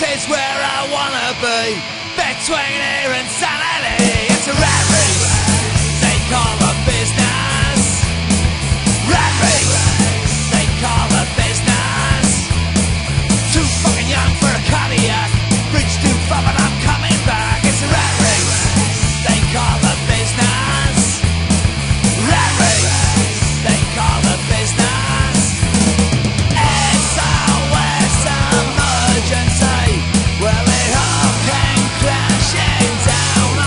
is where I wanna be, between here and sanity. It's a rat race, they call a business. Rat race, they call a business. Too fucking young for a cardiac, bridge too far but I'm coming back. It's a rat race, they call a business. Rat race, they call a business. SOS emergency, well it all came crashing down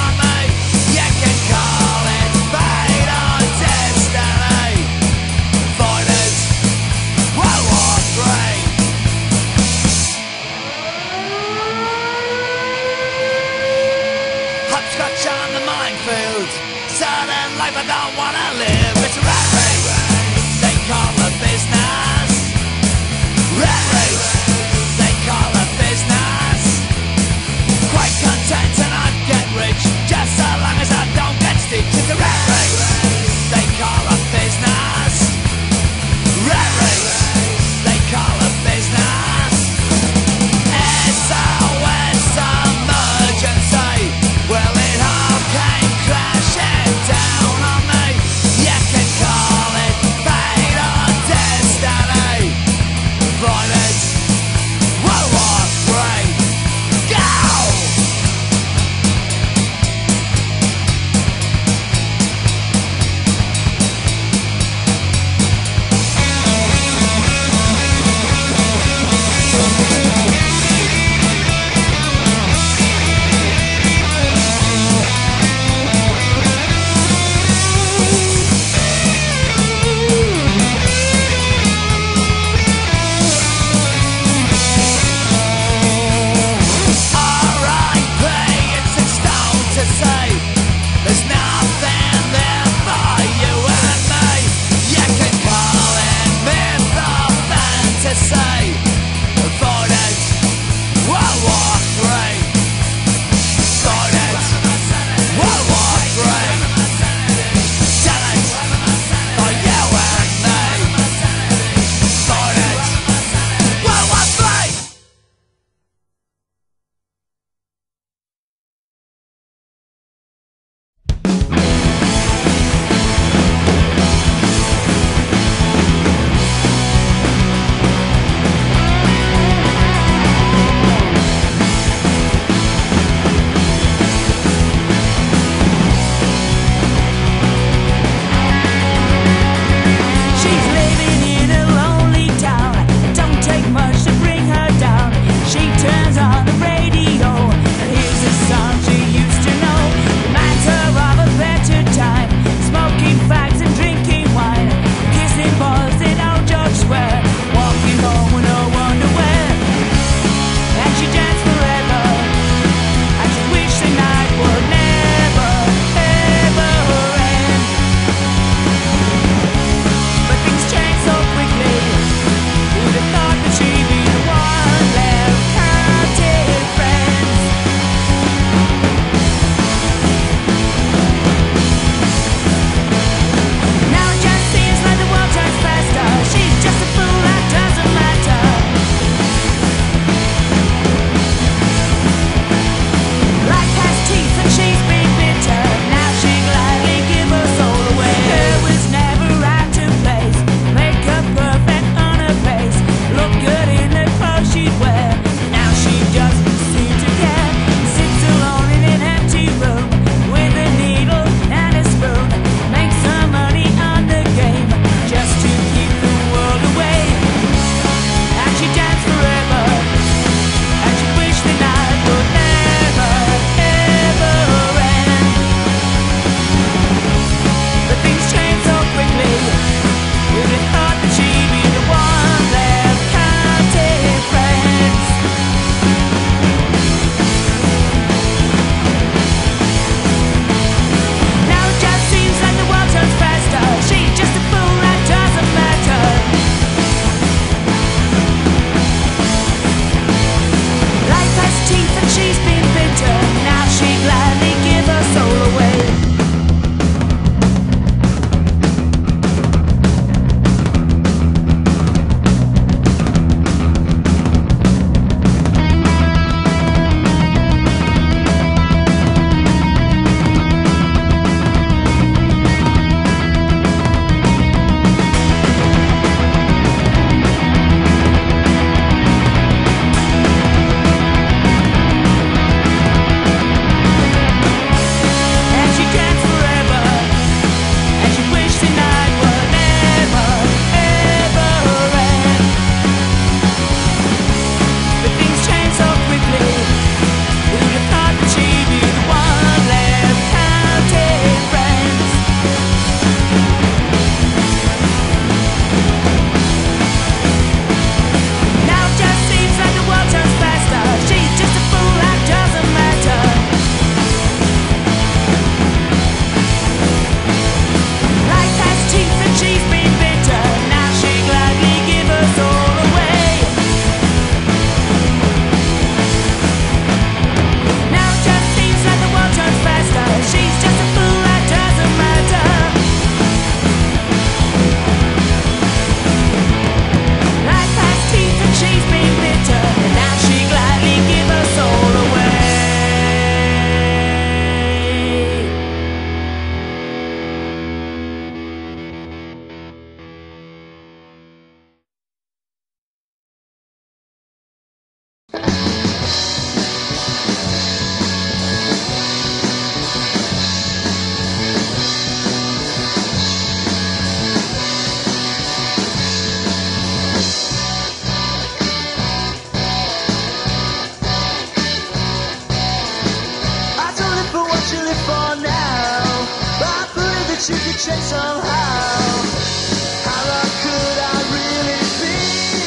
chase somehow. How long could I really be?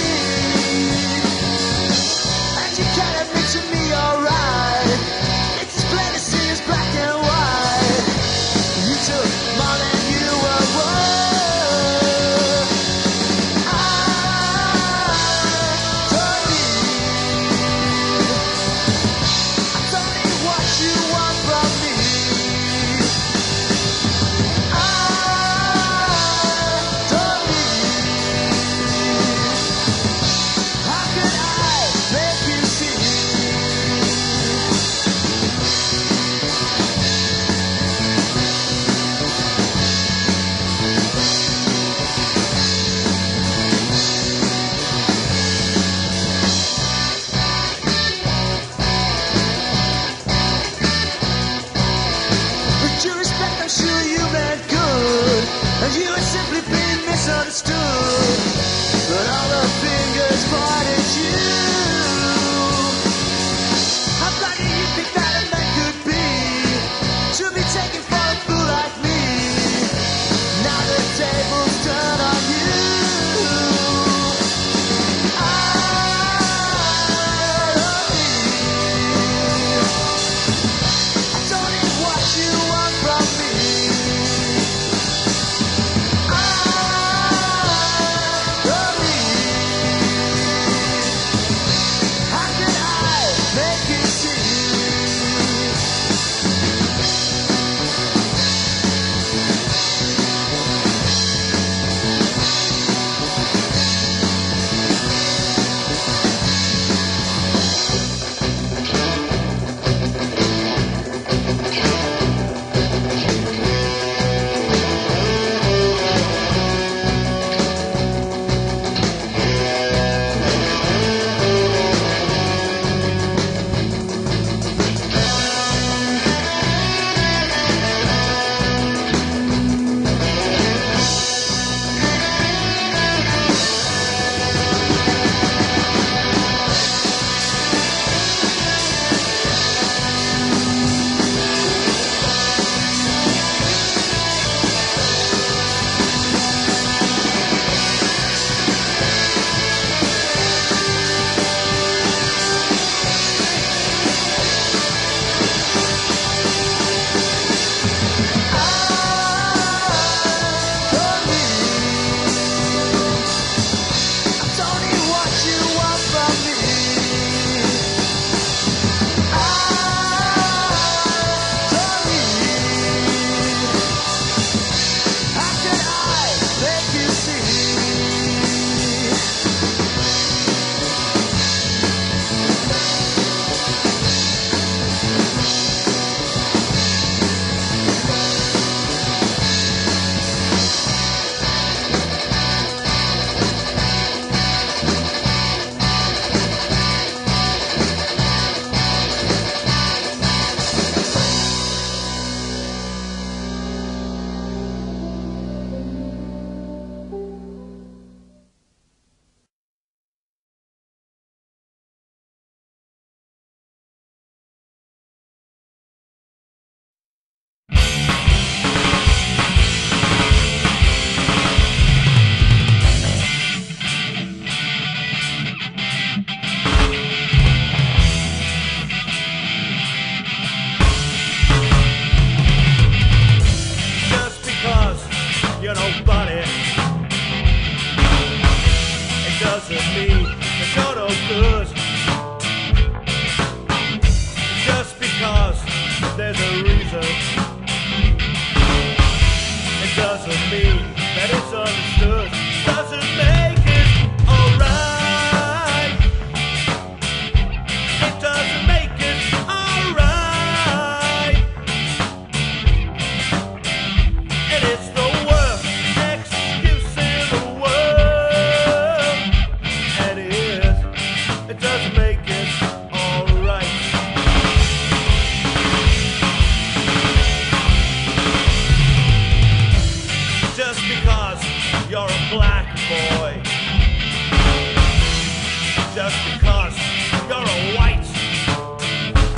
And you can't admit to me alright. It's as plain to see as black and white. You took more than you were worth. I don't need what you want from me. I'm sure you meant good, and you had simply been misunderstood. But all the fingers pointed you. How blinded you think that a man could be, to be taken for a fool like me. Now the tables turn on you. I don't need what you want from me.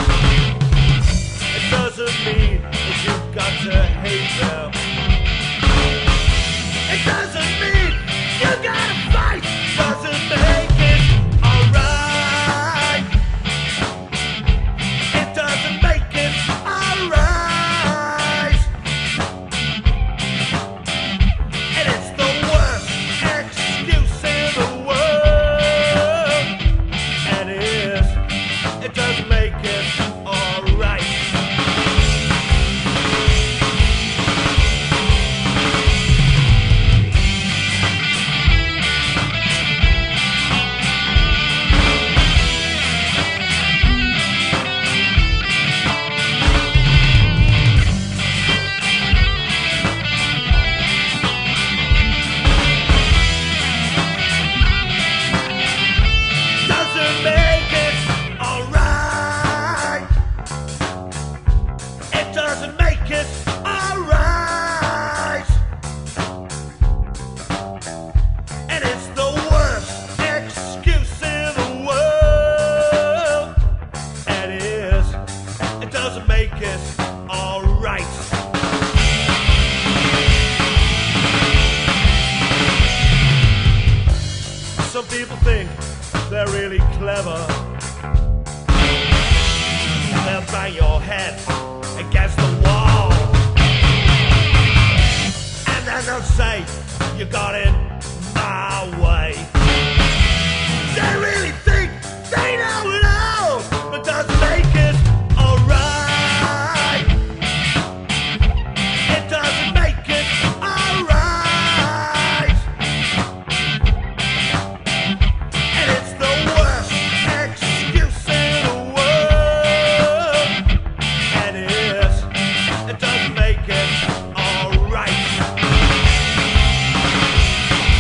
doesn't mean that you've got to hate them. people think they're really clever. They'll bang your head against the wall, and then they'll say you got in my way. They really think they know it all, but doesn't make it alright. It doesn't make it alright. And it's the worst excuse in the world. And it doesn't make it alright.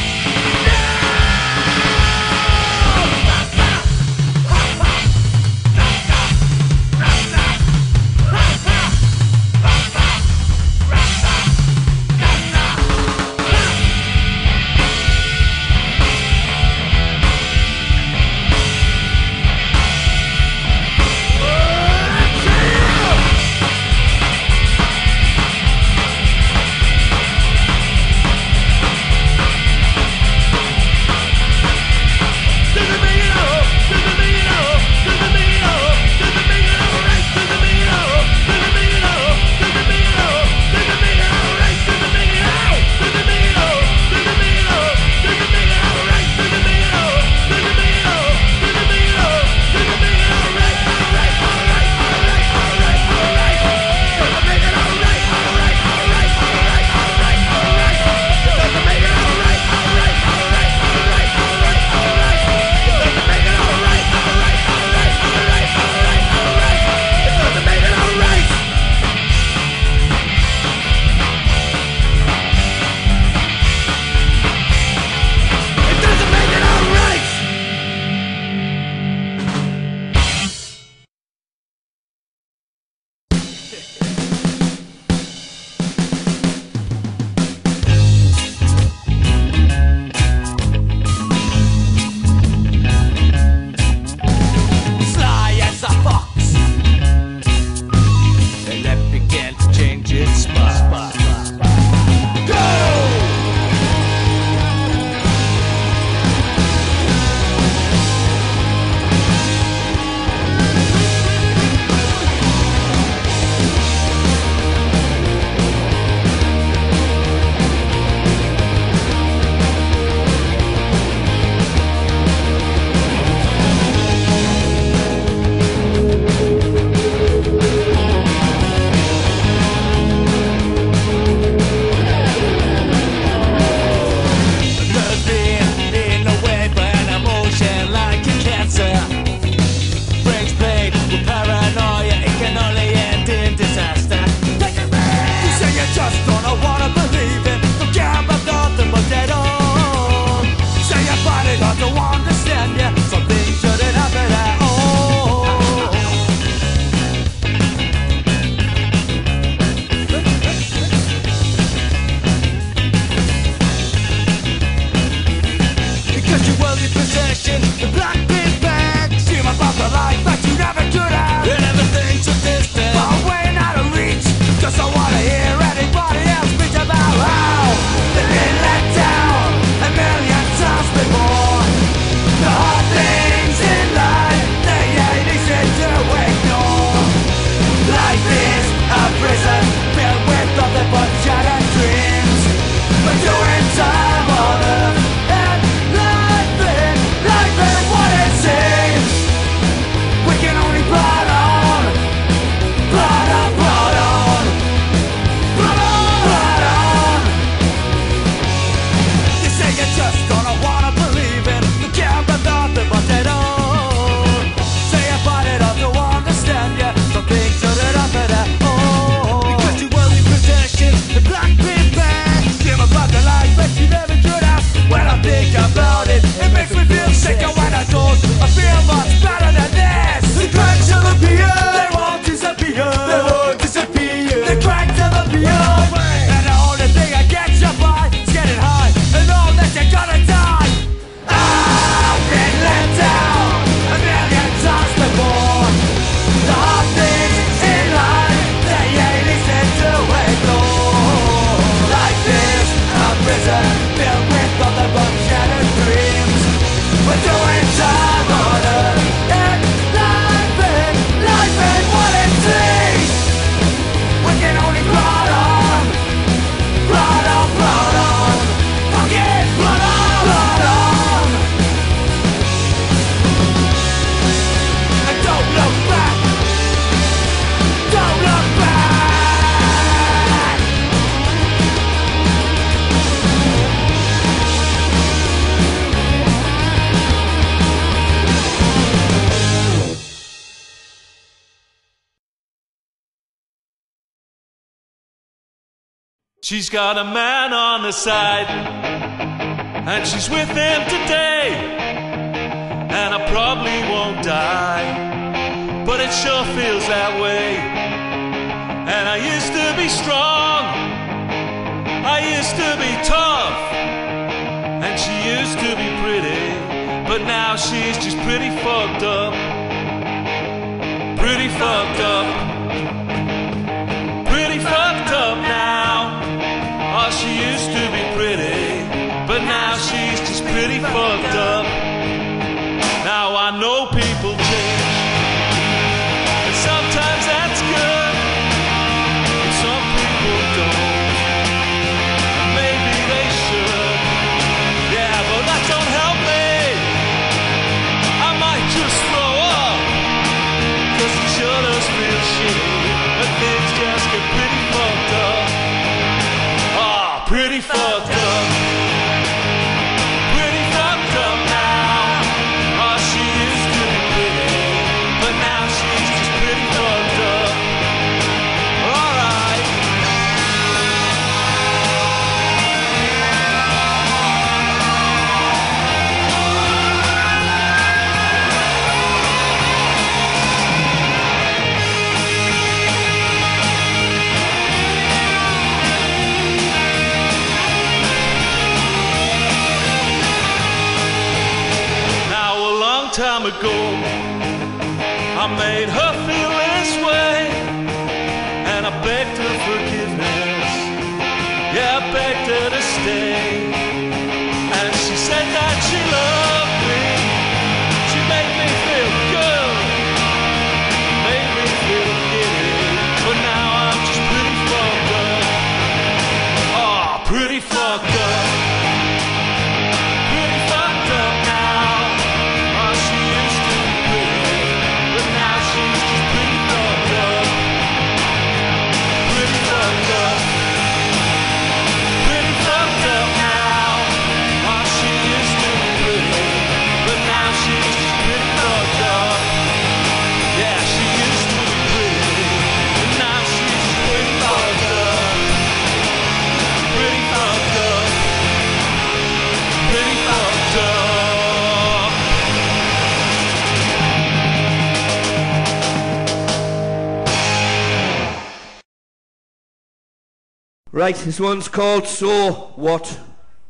She's got a man on the side, and she's with him today. And I probably won't die, but it sure feels that way. And I used to be strong, I used to be tough, and she used to be pretty, but now she's just pretty fucked up. Pretty fucked up. Pretty fucked up now. Oh, she used to be pretty, but now she's just pretty fucked up. Now I know people change, and sometimes that's good, but some people don't, and maybe they should. Yeah, but that don't help me. I might just throw up, 'cause it sure does feel shitty, but things just get pretty fucked up. Ah, pretty fucked up. Pretty fucked up now. Oh, she used to be pretty, but now she's just pretty fucked up. Alright. Now a long time ago, I made her feel this way, and I begged her forgiveness. Yeah, I begged her to stay, and she said that she loved me. She made me feel good, made me feel giddy, but now I'm just pretty fucked up. Oh, pretty fucked up. Pretty fucked up now. Oh, she used to be pretty, but now she's just pretty fucked up. Pretty fucked up. Pretty fucked up now. Oh, she used to be pretty, but now she's just pretty fucked up. Yeah, she used to be pretty, but now she's just pretty fucked up. Pretty fucked up. Pretty fucked up. Right, this one's called So What?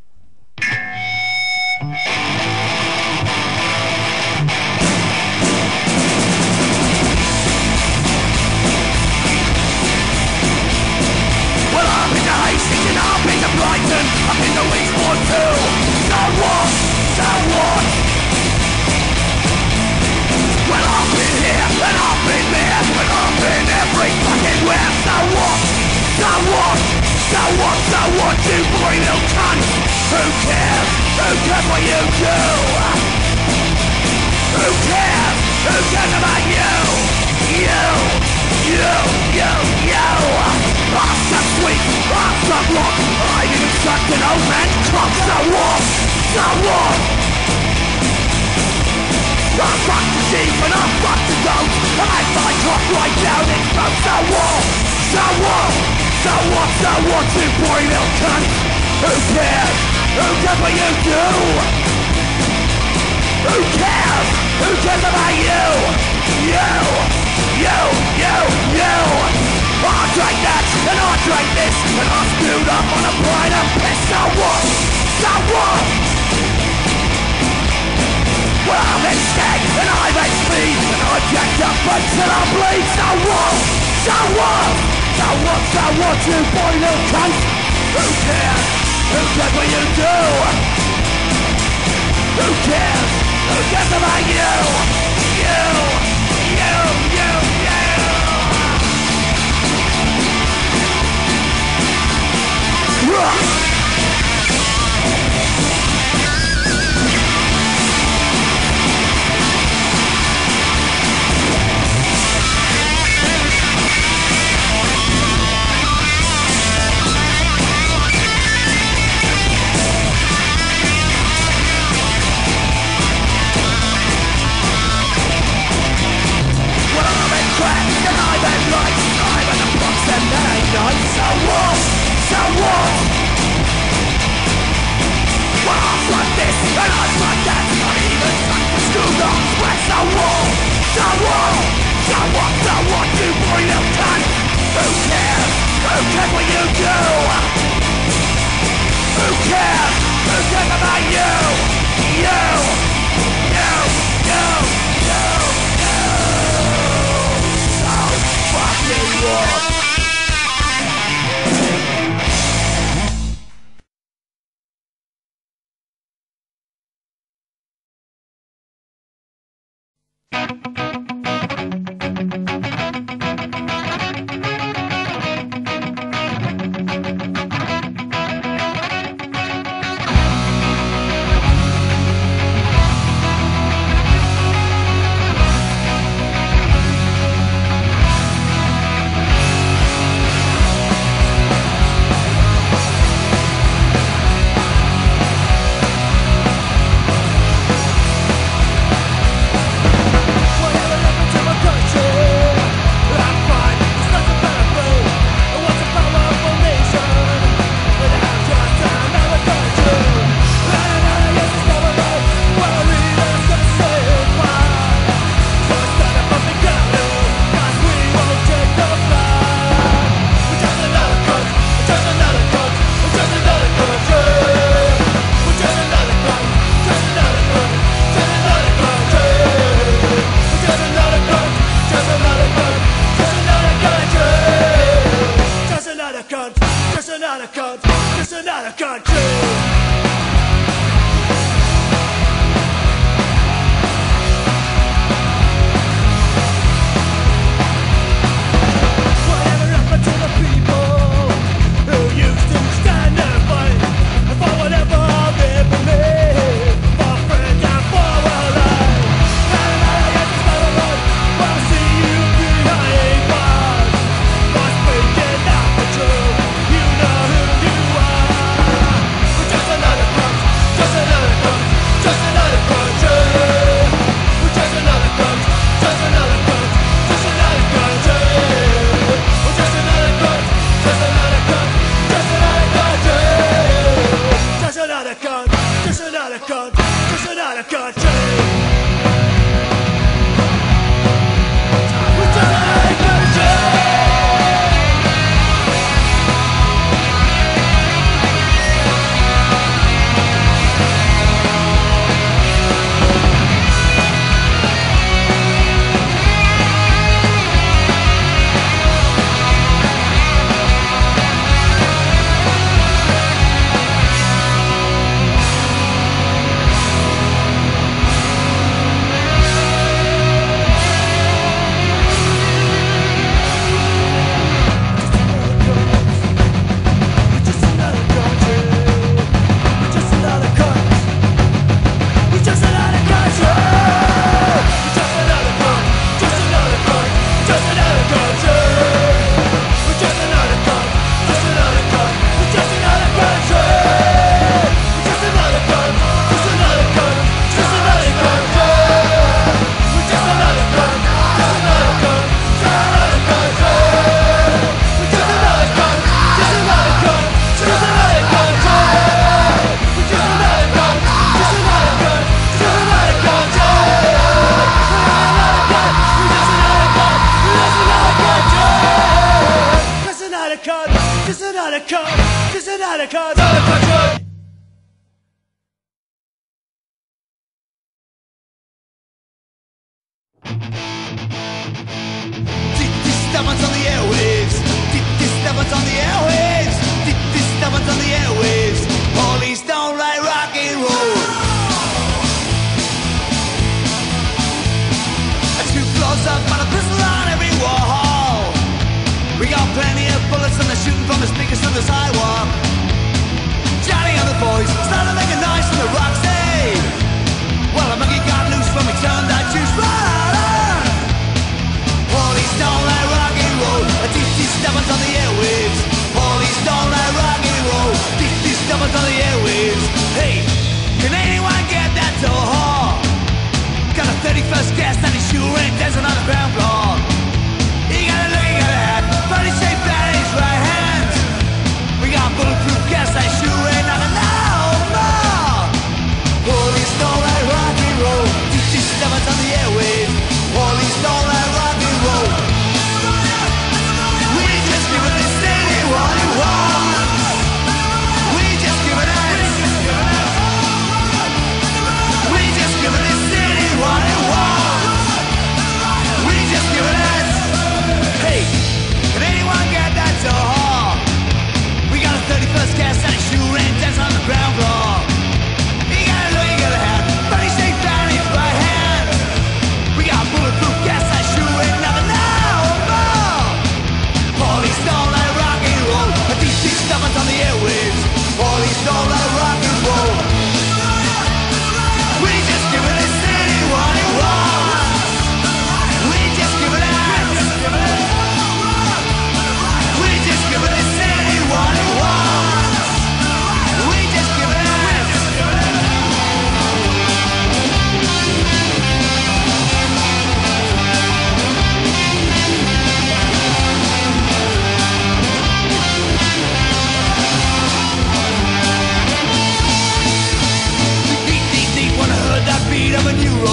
Well, I've been to Hastings and I've been to Brighton, I've been to Eastbourne too. So what? So what? Well, I've been here and I've been there and I've been every fucking where. So what? So what? So what? So what? You boy little cunt. Who cares? Who cares what you do? Who cares? Who cares about you? You. I'm so sweet, I'm so rock. I even sucked an old man's cock. So what? So what? I fucked the sheep and I fucked the goat. I had my cock right down its throat. So what? So what? So what? So what? You boy little cunt. Who cares? Who cares what you do? Who cares? Who cares about you? You. I drank that and I drank this and I spewed up on a pint of piss. So what? So what? Well, I've had stag and I've had speed and I've jacked up until I bleed. So what? So what? So what? So what? You boy little cunt. Who cares? Who cares what you do? Who cares? Who cares about you? You. Disturbance on the airwaves. Disturbance on the airwaves. Disturbance on the airwaves. Police don't like rock and roll. Too close up on a pistol on every wall. We got plenty of bullets and they're shooting from the speakers to the sidewalk. Johnny and the boys started making noise from the Roxy. Well, a monkey got loose from me, turned that juice right on. Police don't like rock and roll. Disturbance on the airwaves. Police don't like rock and roll. Disturbance on the airwaves. Hey, can anyone get that door? Got a 31st guest and he sure ain't dancing on the ground floor. He got a look, he got a hat, funny shaped bat in his right hand. We got bulletproof gas, I sure ain't nothing no more.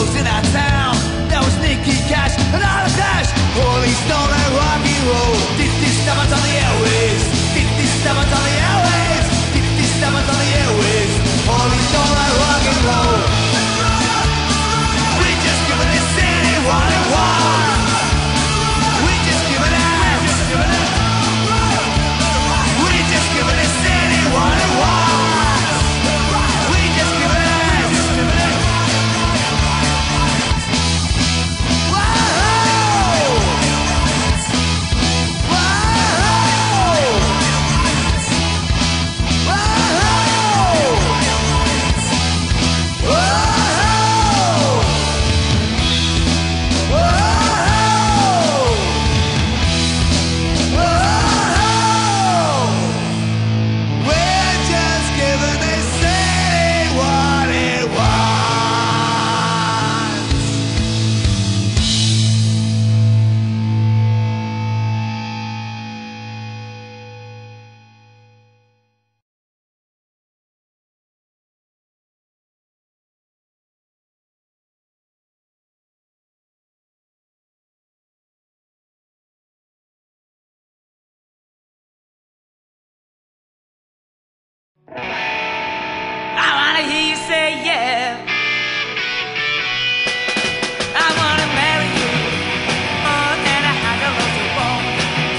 heroes in our town. There was Nicky Cash and Arlo Dash. Holy Stone and rock and roll. 57's on the airways. 57's on the airways. 57's on the airways. Holy Stone and rock and roll. We just giving this city what it wants. We just giving it. We just giving this city what it wants. We just giving it. I wanna hear you say yeah. I wanna marry you more than I had a rose of bone.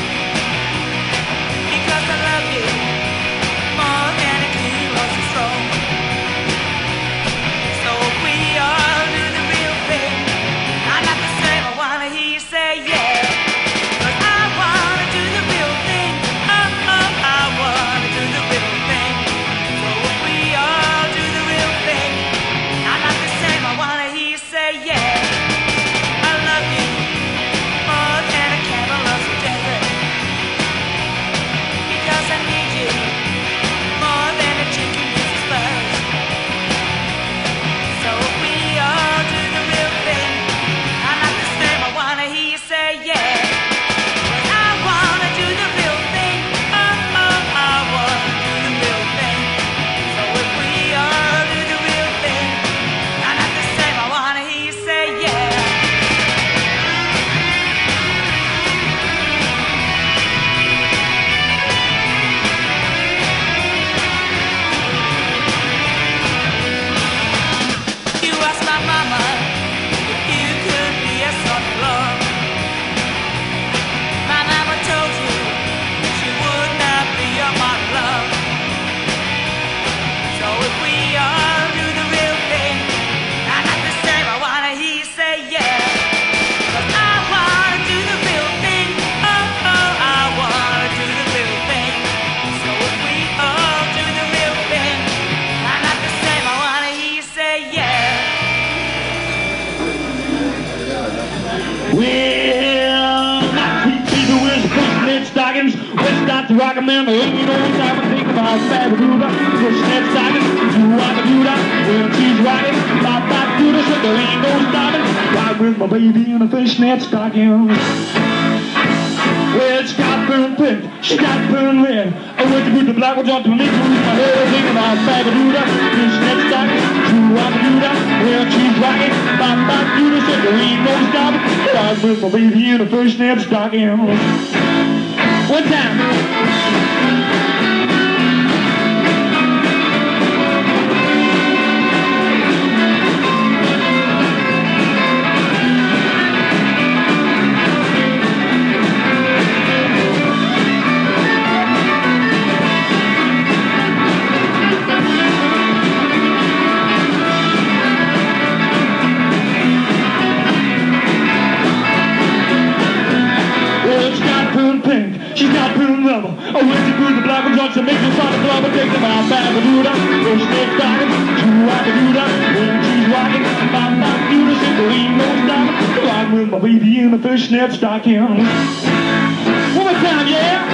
Because I love you more than a clean rose of stone. So if we all do the real thing, I'm not the same. I wanna hear you say yeah. 'Cause I wanna do the real thing. Oh, oh, I wanna do the real thing. So if we all do the real thing, I'm not the same. I wanna hear you say yeah. I love you more than a camel loves a desert. Because I need you more than a chicken needs its fuzz. So if we all do the real thing, I'm not the same. I wanna hear you say yeah. 'Cause I wanna do the real thing. Oh, oh, I wanna do the real thing. So if we all do the real thing, I'm not the same. I wanna hear you say yeah. You asked my mama if you could be a son in love. My mama told you she would not be your model love. So if we all do the real thing, I'm not the same. I wanna hear you say yeah. 'Cause I wanna do the real thing. Oh, oh, I wanna do the real thing. So if we all do the real thing, I'm not the same. I wanna hear you say yeah. Well, my sweet baby wears fishnet stockings. West Dr. Rockman, there ain't no time to think about Babadoota. Fishnet stockings, do Wabadooda. When she's rocking, Babadooda, so there ain't no stopping. Ride with my baby in a fishnet stocking. Well, it's got burn pink, she got burn red. I went to put the black ones on to make me my hair. Thinking about Babadoota, fishnet stockings, do Wabadooda. When she's rocking, Babadooda, so there ain't no stopping. Ride with my baby in a fishnet stocking. One time. Well, it's got burn pink, she's got burn rubber. I went to put the black ones on to make me start to club and take them out. Babadooda, fishnet stockings, do Wabadooda. When she's rocking, Babadooda, so there ain't no stopping. Ride with my baby in a fishnet stocking. One more time, yeah.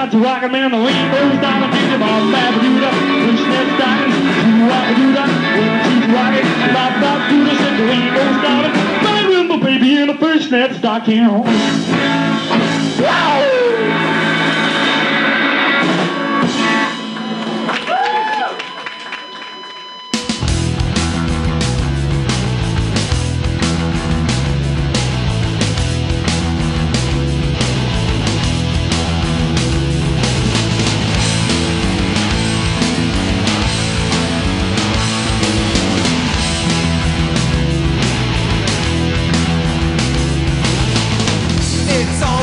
got to rock 'em and the wind goes down and think about Babadoota, fishnet stockings, Wabadooda, when she's rocking, Babadooda, said the wind goes down and my wimble baby in a fishnet stocking. Wow! It's all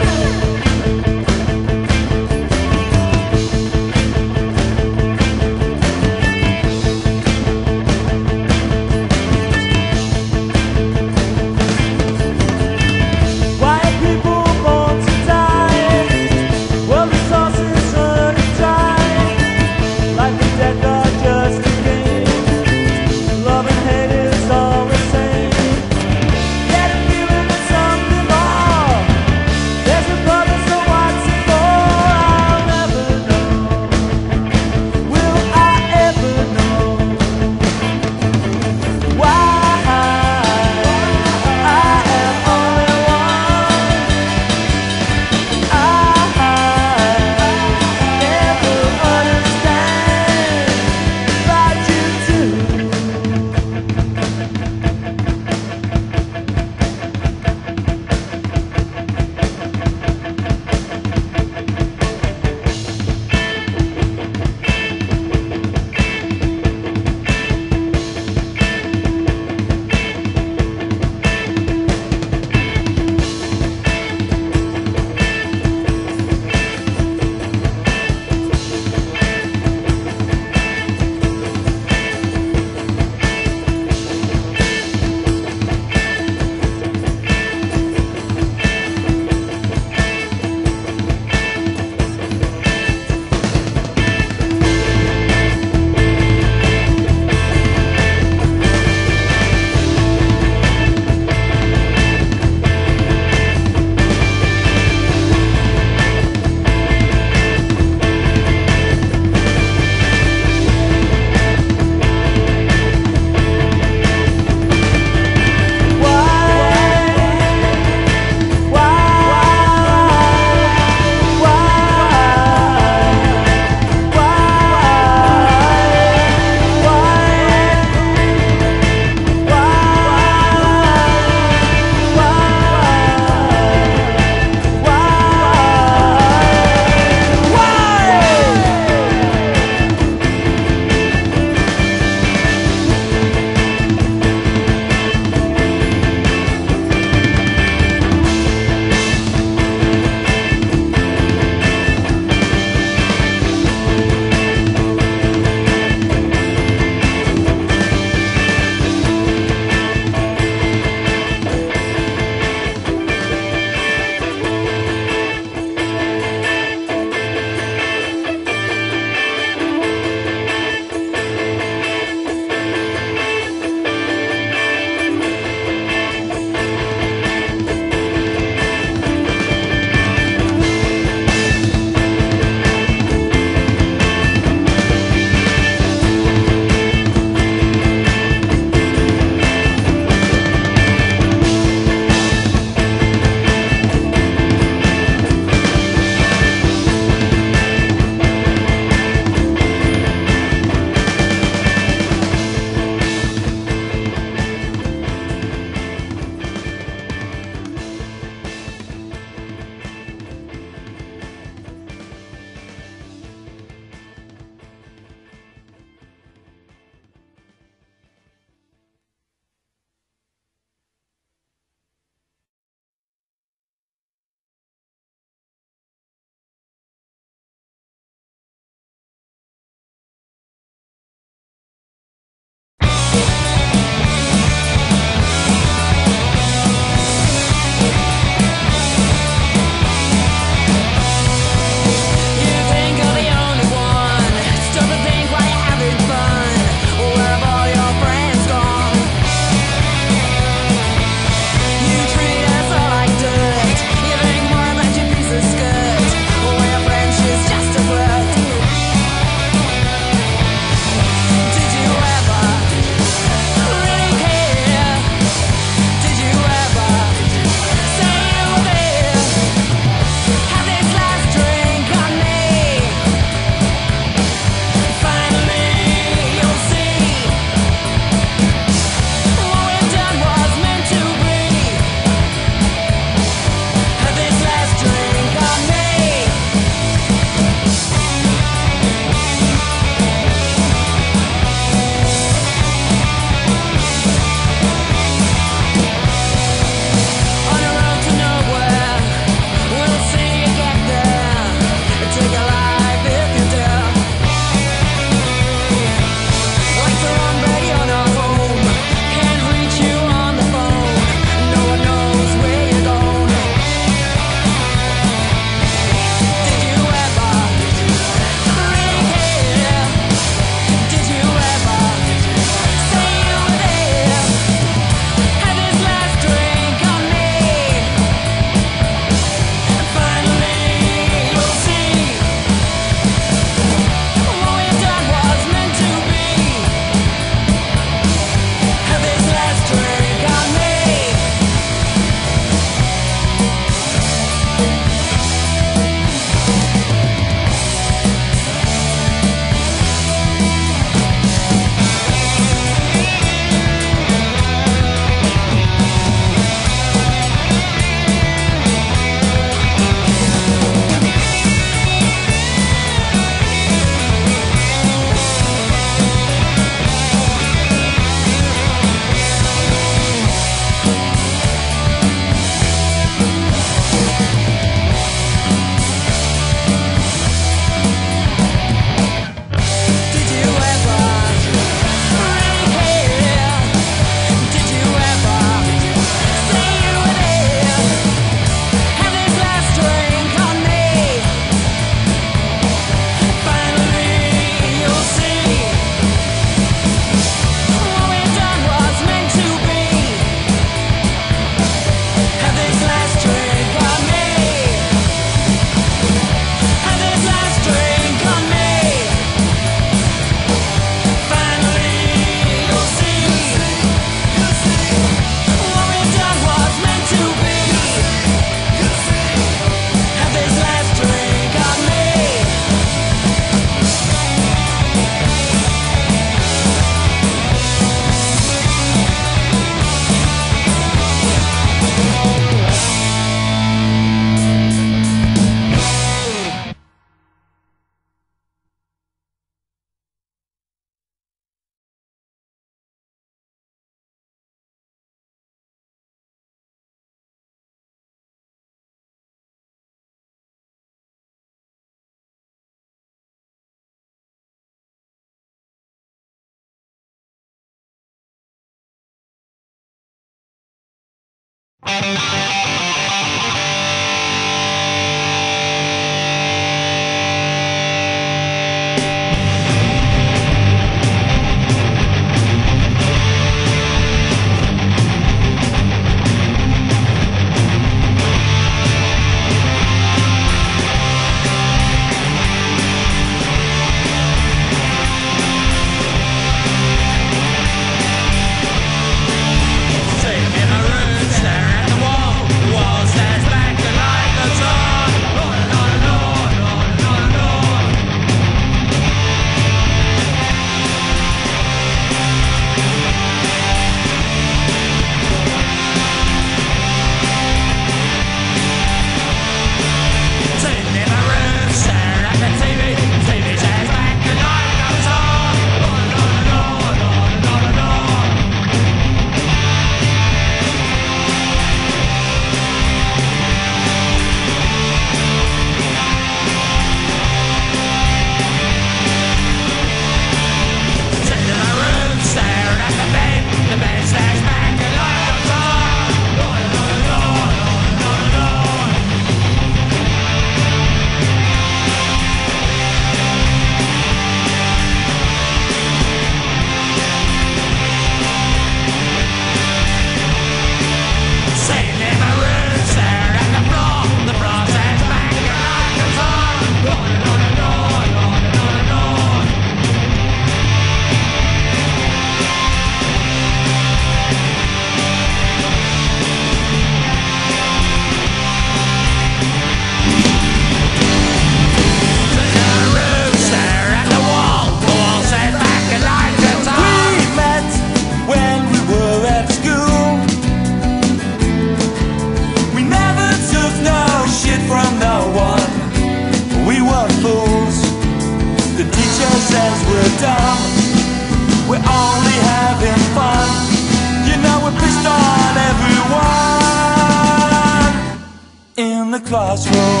classroom.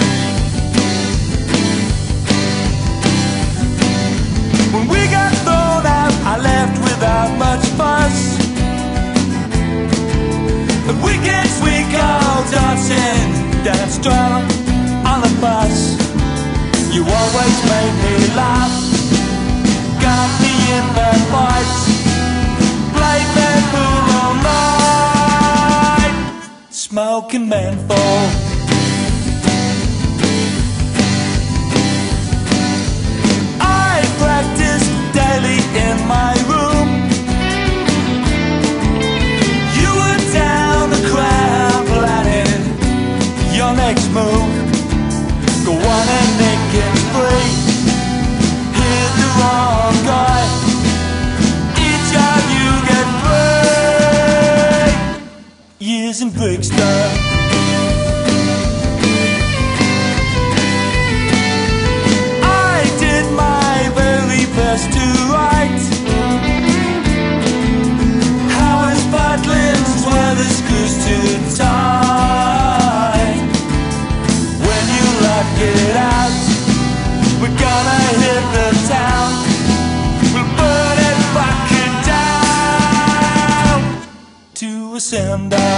When we got thrown out, I left without much fuss. The weekends we go dancing down Strata on the bus. You always made me laugh, got me in the fight, played that pool all night, smoking menthol. I practiced daily in my room. You were down the crowd planning your next move. Go on and make it free. Hit the wrong guy. Each of you get 3 years in Brixton. I did my very best to write. Howard's butlins were the screws too tight. When you get out, we're gonna hit the town. We'll burn it fucking down to a cinder.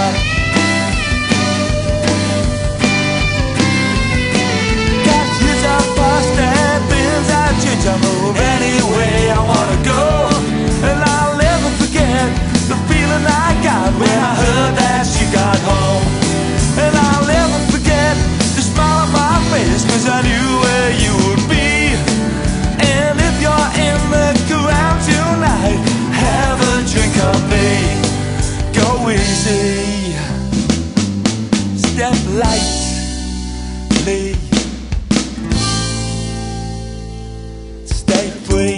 Cashiers are fast and bills are change. I move any way I wanna go, and I'll never forget the feeling I got when I heard that she got home. And I'll never forget the smile on my face, 'cause I knew where you would be. And if you're in the crowd tonight, have a drink of me. Go easy, step lightly, stay free.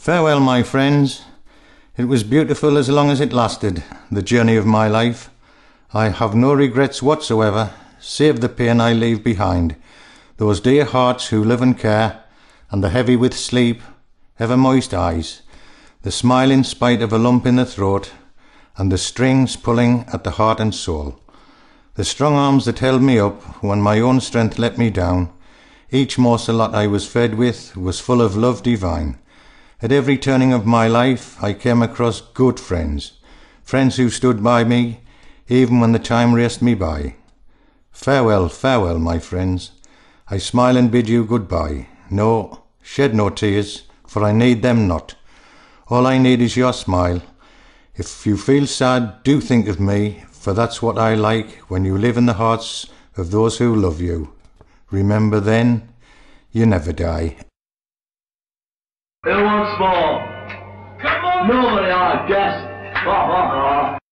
Farewell, my friends. It was beautiful as long as it lasted, the journey of my life. I have no regrets whatsoever, save the pain I leave behind. Those dear hearts who live and care, and the heavy with sleep, ever moist eyes, the smile in spite of a lump in the throat, and the strings pulling at the heart and soul. The strong arms that held me up when my own strength let me down. Each morsel that I was fed with was full of love divine. At every turning of my life I came across good friends, friends who stood by me even when the time raced me by. Farewell, farewell, my friends. I smile and bid you goodbye. No, shed no tears, for I need them not. All I need is your smile. If you feel sad, do think of me, for that's what I like when you live in the hearts of those who love you. Remember then, you never die. Who wants more? Come on! Nobody, I guess.